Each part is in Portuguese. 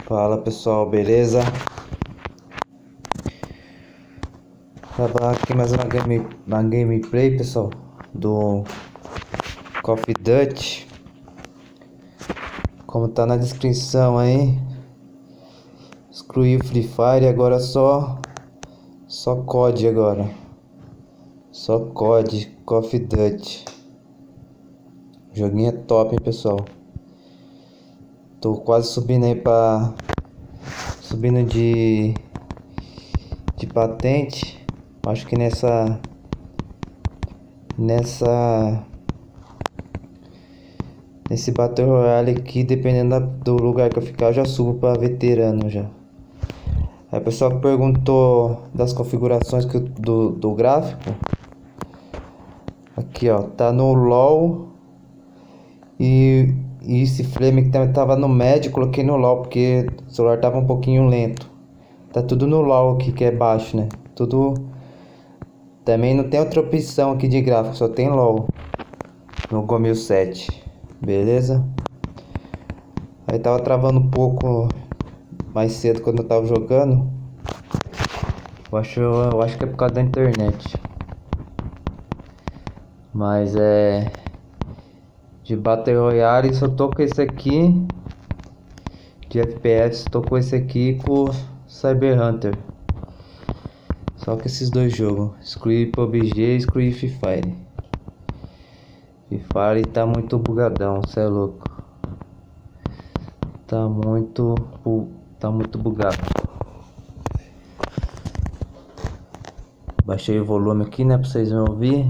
Fala pessoal, beleza? Gravar aqui mais uma gameplay, pessoal, do Call of Duty. Como tá na descrição aí, excluí o Free Fire, agora só COD agora. Só COD, Call of Duty. O joguinho é top, hein, pessoal. Tô quase subindo aí subindo de patente. Acho que nesse Battle Royale aqui, dependendo do lugar que eu ficar, eu já subo para veterano já. Aí o pessoal que perguntou das configurações do gráfico. Aqui ó, tá no LoL. E esse flame que também tava no médio, coloquei no LoL porque o celular tava um pouquinho lento. Tá tudo no LoL aqui, que é baixo, né? Tudo. Também não tem outra opção aqui de gráfico, só tem LoL no Go 1007. Beleza? Aí tava travando um pouco mais cedo quando eu tava jogando. Eu acho que é por causa da internet. Mas de Battle Royale só tô com esse aqui. De FPS tô com esse aqui com Cyber Hunter. Só que esses dois jogos. Excluí PUBG e excluí Free Fire. Free Fire tá muito bugadão, cê é louco. Tá muito bugado. Baixei o volume aqui, né, pra vocês me ouvir.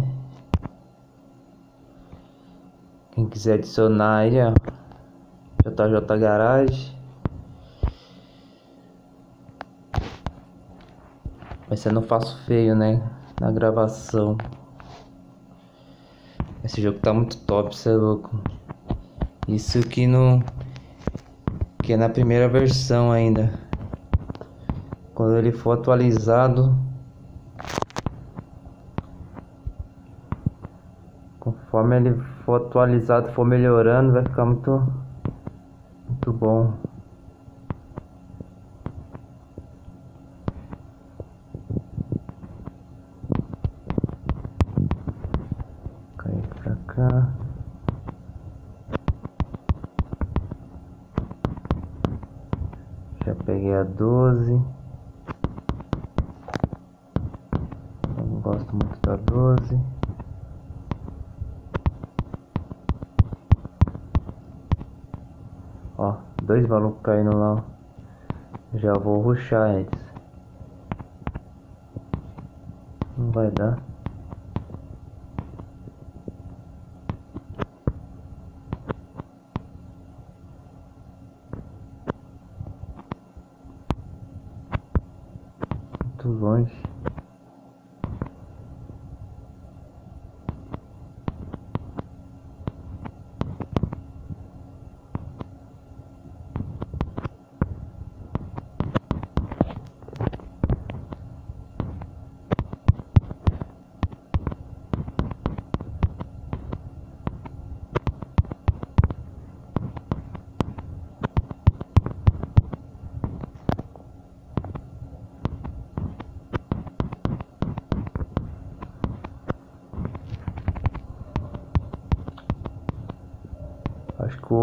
Quem quiser adicionar aí, ó, JJ Garage. Mas eu não faço feio, né, na gravação. Esse jogo tá muito top, cê é louco. Isso aqui que é na primeira versão ainda. Quando ele for atualizado, conforme ele for atualizado, for melhorando, vai ficar muito bom. Cair pra cá. Já peguei a 12. Eu não gosto muito da 12. Ó, dois malucos caindo lá. Já vou rushar eles. Não vai dar. Muito longe. Acho que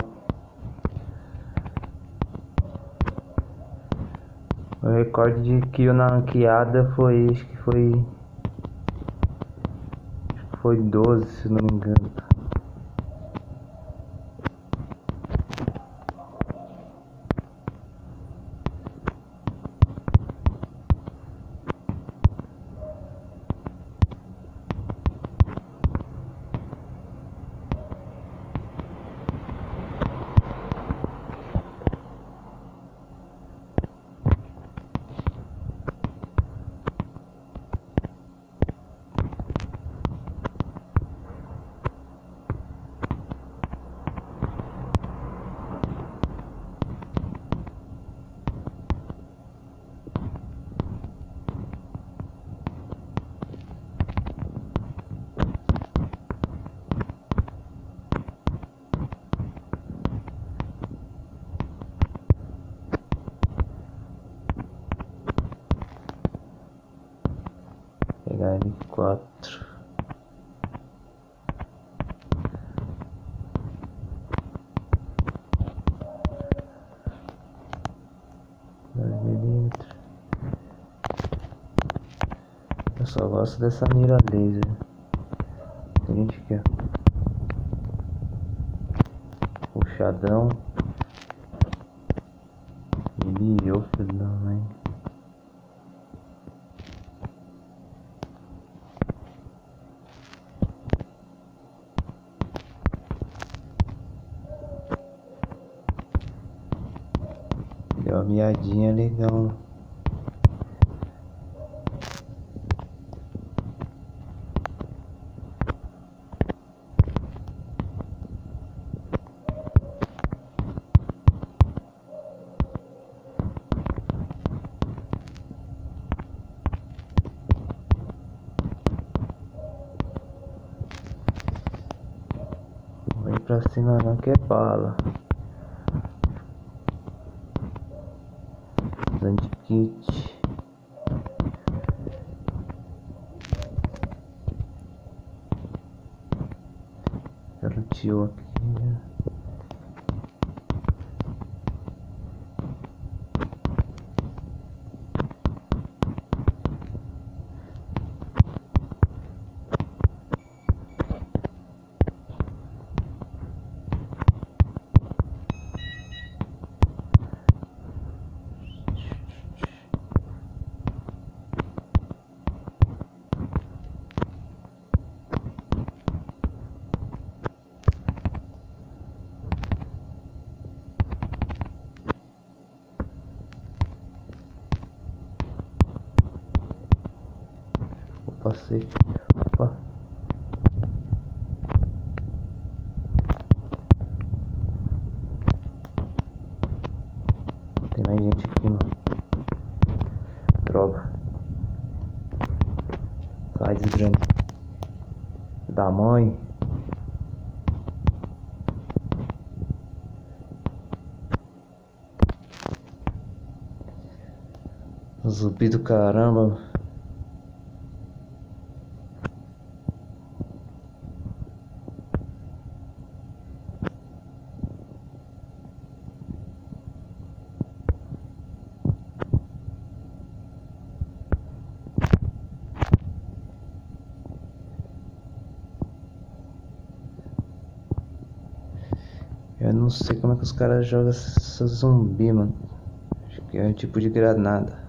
o recorde de kill na ranqueada acho que foi 12, se não me engano. 4. Eu só gosto dessa mira laser. Tem gente que é puxadão. Milhou, filho da mãe. Deu uma miadinha legal. Vem pra cima não que é bala. Usando kit. Quero tio aqui. Passei. Opa. Tem mais gente aqui, mano. Droga. Sai, desgrama. Da mãe. Zumbi do caramba. Eu não sei como é que os caras jogam esse zumbi, mano. Acho que é um tipo de granada.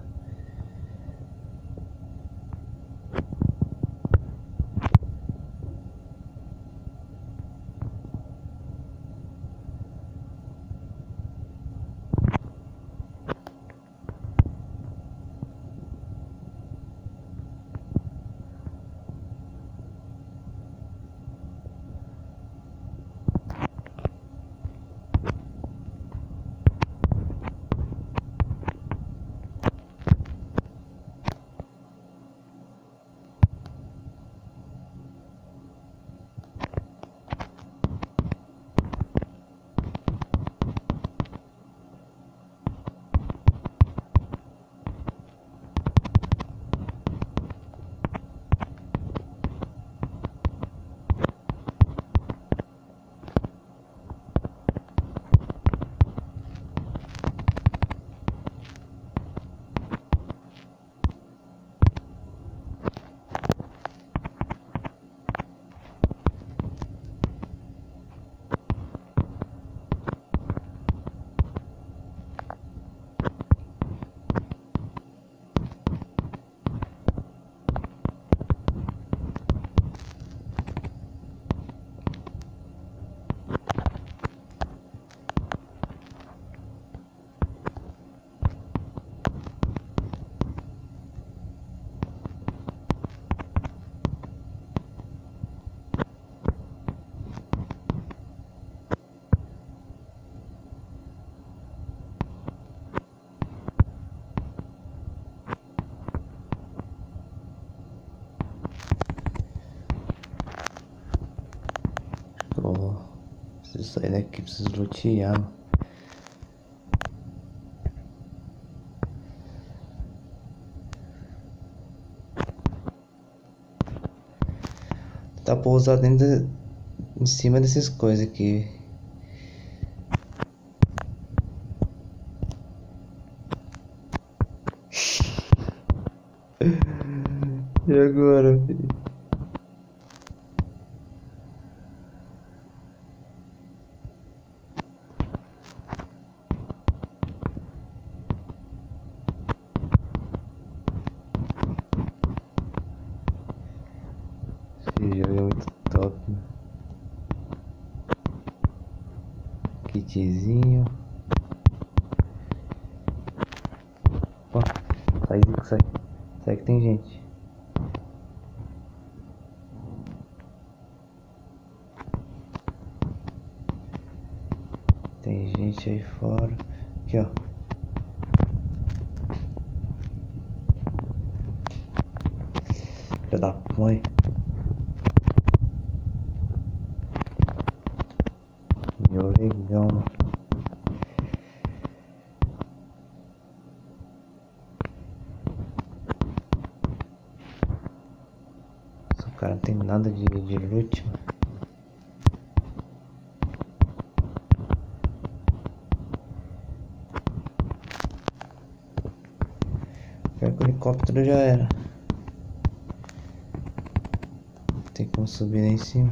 Preciso sair daqui, preciso lutear. Tá pousado dentro em cima dessas coisas aqui. E agora, filho? Esse jogo é muito top, né? Kitzinho. Ó, sai, Zico, sai. Sai que tem gente. Tem gente aí fora. Aqui, ó. Filha da mãe. Meu legal, mano. Nossa, o cara não tem nada de loot, mano. Pior que o helicóptero já era. Tem como subir lá em cima.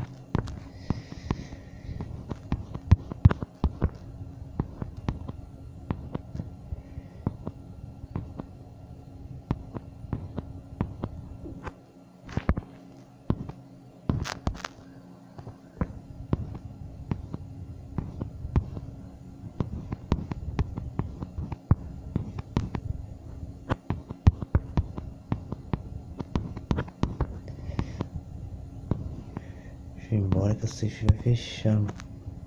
Deixa eu ir embora que o safe vai fechar, mano.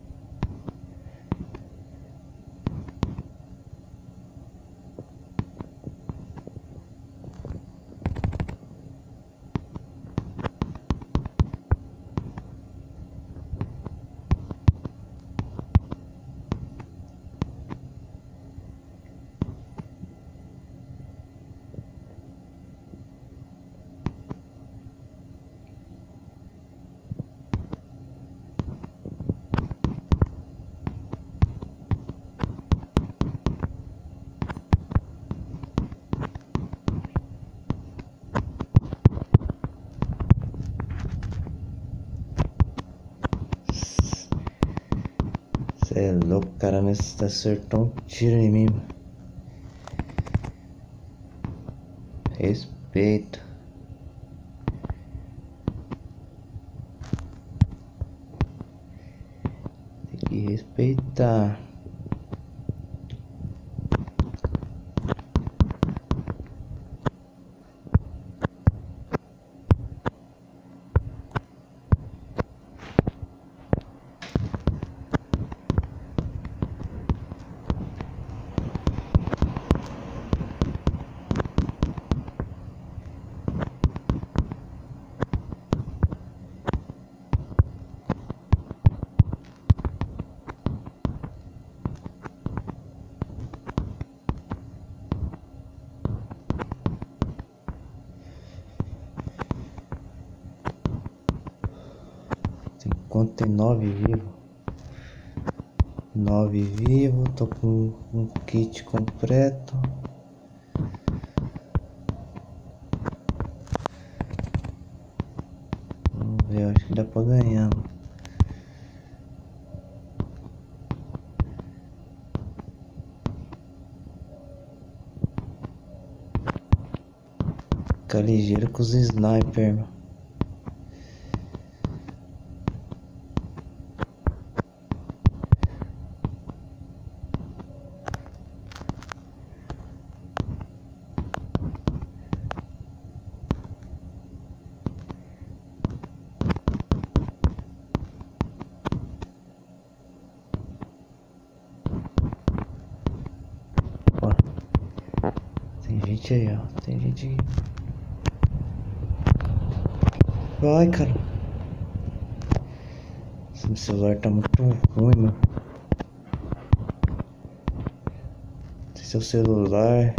Cê é louco, cara, nesse acertou um tiro em mim, mano. Respeito. Tem que respeitar. Enquanto tem 9 vivos. 9 vivos, tô com um kit completo. Vamos ver, acho que dá pra ganhar. Fica ligeiro com os sniper, mano. Ó, tem gente aí, ó. Tem gente aí. Vai, cara. Esse meu celular tá muito ruim, mano. Esse é o celular.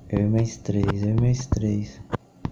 Eu e mais três, eu e mais três.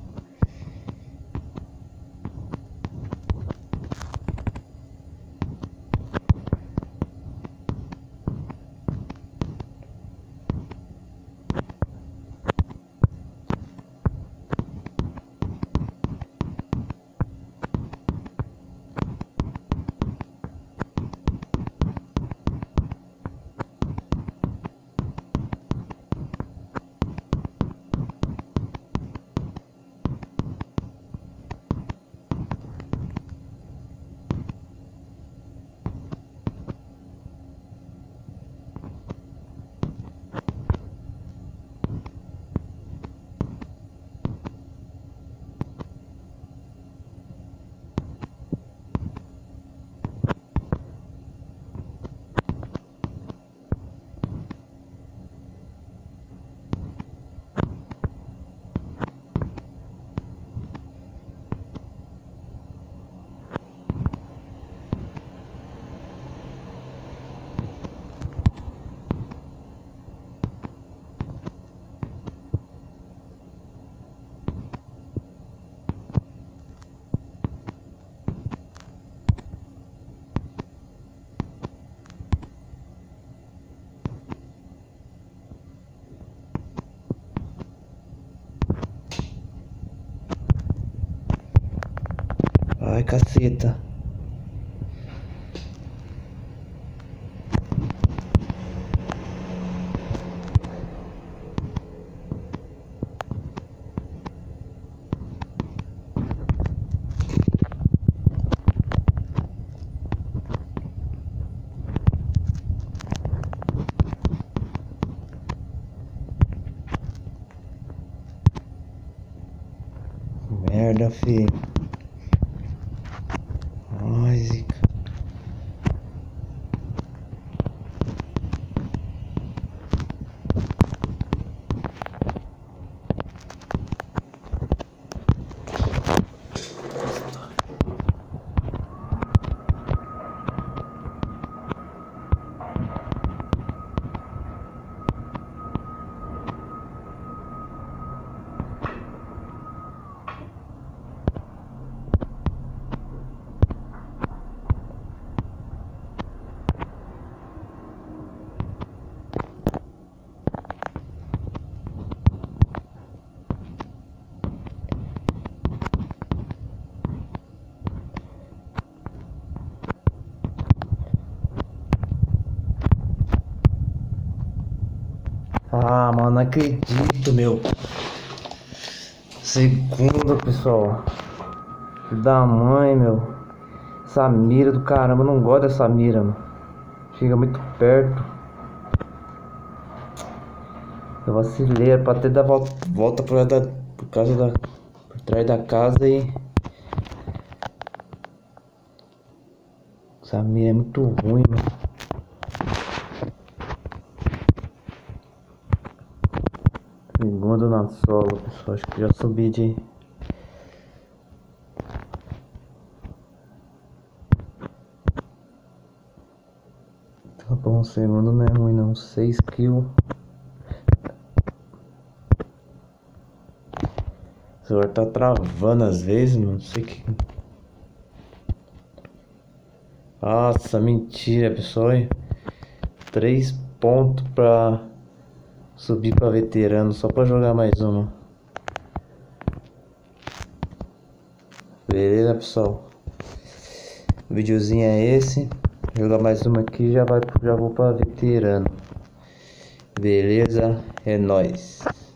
Ai, caceta. Merda, filho. Ai, zica. Ah, mano, não acredito, meu. Segunda, pessoal. Filho da mãe, meu. Essa mira do caramba, eu não gosto dessa mira, mano. Chega muito perto. Eu vacilei, era pra ter dar volta por causa da. Por trás da casa e. Essa mira é muito ruim, mano. Segundo na solo, pessoal. Acho que já subi de. Tá bom, segundo não é ruim não. 6 kills. O celular tá travando às vezes, mano. Não sei que. Nossa, mentira, pessoal. 3 pontos pra subir pra veterano. Só pra jogar mais uma. Beleza, pessoal? O videozinho é esse. Jogar mais uma aqui, já vou pra veterano. Beleza? É nóis.